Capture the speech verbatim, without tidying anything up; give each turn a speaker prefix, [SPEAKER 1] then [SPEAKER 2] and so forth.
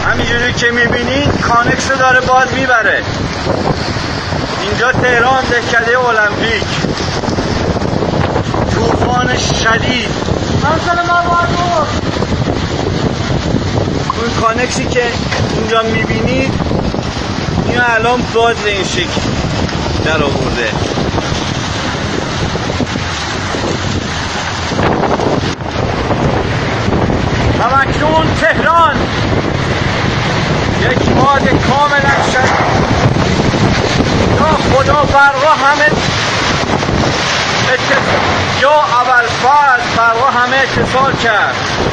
[SPEAKER 1] همینجوری که میبینید کانکس داره باد میبره. اینجا تهران دهکده المپیک، طوفان شدید.
[SPEAKER 2] همسال ما باید
[SPEAKER 1] اون کانکسی که اینجا میبینید این الان باد به این شکل در آورده. همکنون تهران یک باد کاملا شدید. یا خدا برقا همه اتفاق یا اول فرض برقا همه اتصال کرد.